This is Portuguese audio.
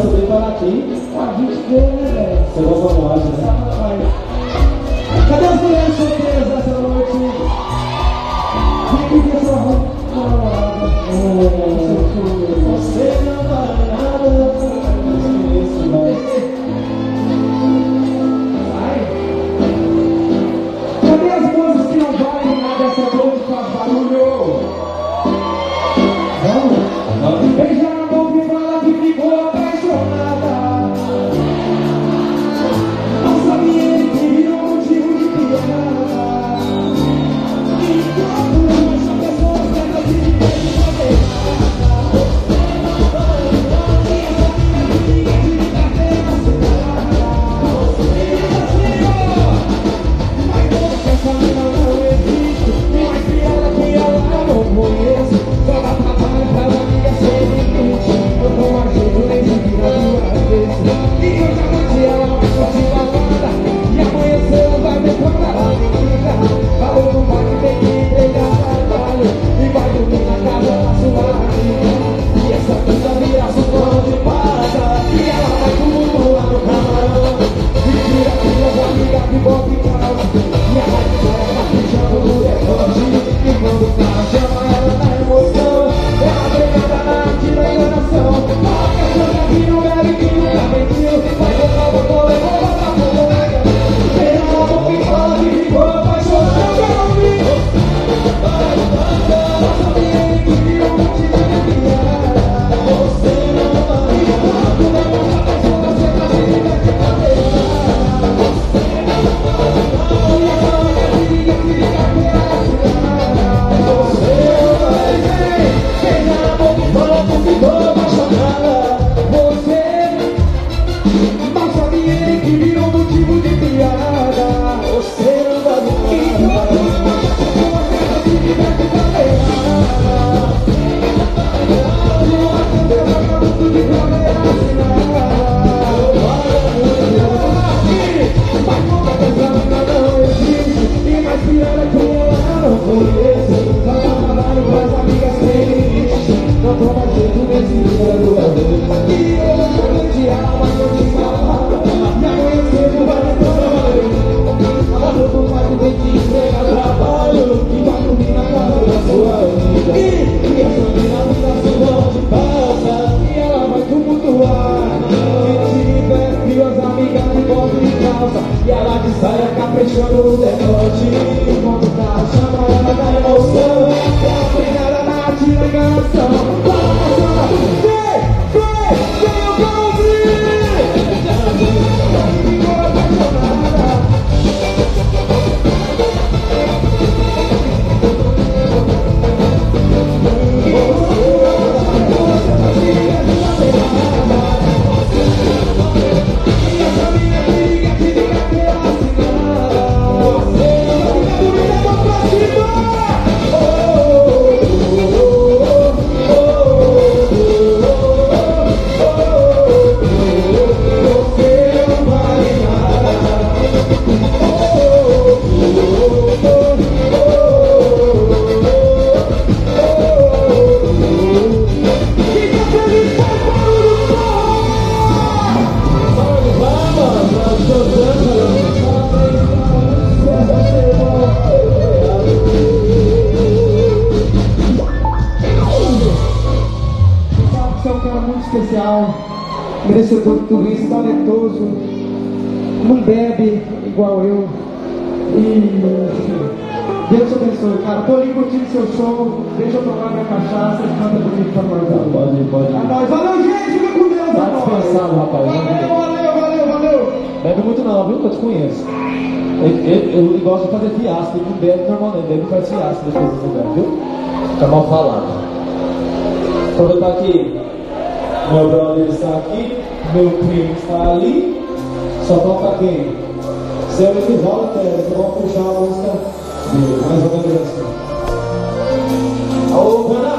sobre Paraty. A gente vê, né, velho? Você gosta da moagem, né? Cadê as mulheres solteiras dessa noite? Quem que essa roupa? Você não vale nada. Cadê as moças que não valem nada essa noite? Faz barulho. Vamos? Beija na boca e fala que ficou apaixonada. Não sabia que virou motivo de piada. Enquanto essa pessoa tenta se viver de fazer nada. E essa minha amiga de carteira assinada. Mas você essa mina não existe. E mais piada que ela eu não conheço. Só dá trabalho pra amiga sem limite. Eu tô mais jeito nem se vira duas vezes. E hoje à noite ela vai curtir balada. E amanheceu vai ver quando ela me liga. Falou no bar que tem que entregar trabalho. E vai dormir na casa da sua amiga. E essa coisa vira sufrão de passa. E ela vai tumultuar no camarão. E tira com as amigas de boca e calça. E a raiva vai caprichando no decote. E quando o cara chama ela na emoção, ela treinada na arte da enganação. Fala que a santa que não bebe, que nunca mentiu. Mas eu não vou levar pra colega. Beija na boca e fala que ficou apaixonada. Eu quero ouvir. Não sabia nem que virou motivo de piada. Você não vai me falar. Tu não gosta da sua, você tá se divertindo de cabeça. E essa minha amiga que fica assinada. Você vai ver. Beija na boca e fala que ficou apaixonada. Você não sabia nem que virou motivo de piada. Você não vai me falar. Tu não gosta da sua, você tá se divertindo de cabeça. E o atendeu a garoto de câmera assinada. Mas como essa mina não existe. E mais piada que ela não conheço. Só dá trabalho pras amigas sem limite. Não toma jeito nesse dia do amor. E hoje à noite ela vai curtir balada. E amanhã cedo vai ver trabalho. Ela não vai ter que entregar trabalho. E vai dormir na casa da sua amiga. E essa mina vira sua de passa. E ela vai tumultuar. E tiver duas amigas de boca e calça. E ela de saia caprichando no decote. E quando o carro chama ela da emoção, ela treinada na arte da enganação. Fala pra cima, vem, eu quero ouvir. Ficou apaixonada. E essa minha amiga que de carteira assinada. Você não vai me pra cima. Você não vale Fica feliz, faz barulho, Você é um cara muito especial, merecedor de tudo isso, talentoso, não bebe igual eu. E Deus te abençoe, cara. Tô ali curtindo seu show, deixa eu tomar minha cachaça e canta comigo pra nós. Pode. É nóis. Valeu, gente, fica com Deus. Tá dispensado, rapaz. Valeu. Bebe muito não, viu? Que eu te conheço. Ele gosta de fazer fiasco, ele não bebe normalmente, bebe faz fiasco depois do lugar, viu? Fica mal falado. Aproveitar que meu brother está aqui, meu primo está ali, só falta quem? Seu Edivaldo Teles, eu vou puxar a música dele, mais ou menos assim. Alô,